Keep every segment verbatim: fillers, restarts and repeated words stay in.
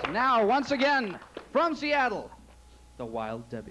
Now, once again, from Seattle, the Wild Debbies.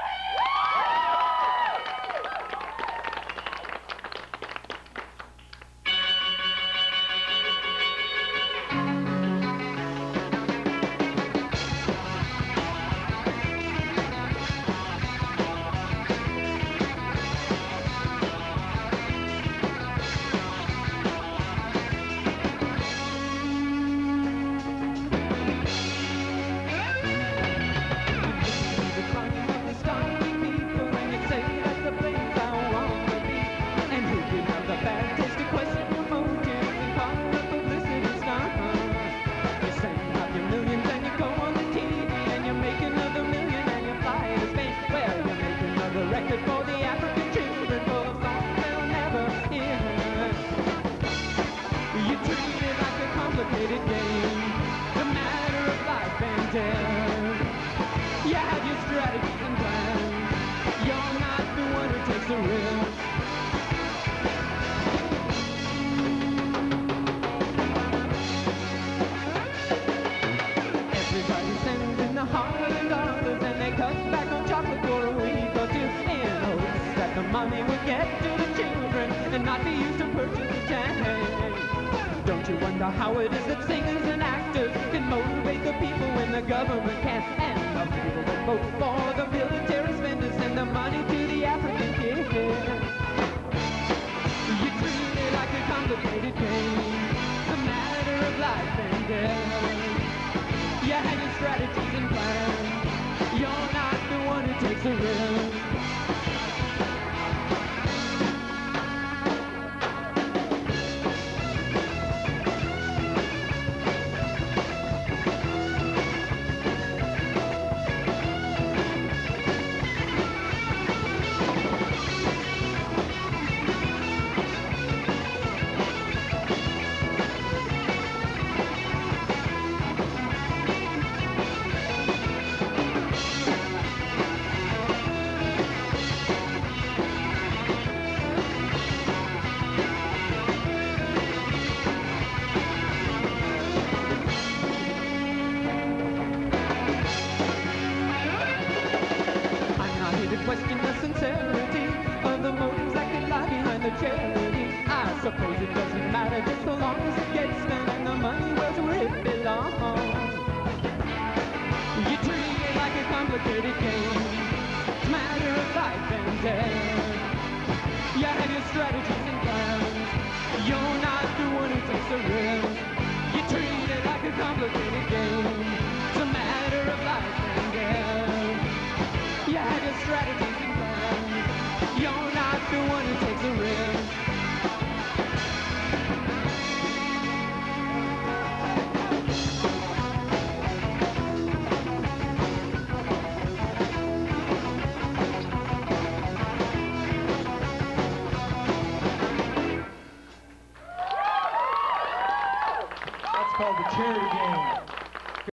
Money would get to the children and not be used to purchase a tank. Don't you wonder how it is that singers and actors can motivate the people when the government can't? And the people that vote for the military spenders send the money to the African kids. You treat it like a complicated game, a matter of life and death. You have your strategies and plans. You're not the one who takes the risk. Question the sincerity of the motives that could lie behind the charity. I suppose it doesn't matter just so long as it gets spent and the money goes where it belongs. You treat it like a complicated game. It's a matter of life and death. You have your strategies and plans. You're not the one who takes the risk. You treat it like a complicated game. It's a matter of life and death. You have your strategies and plans. You're not the one who takes the risk. That's called the cherry game.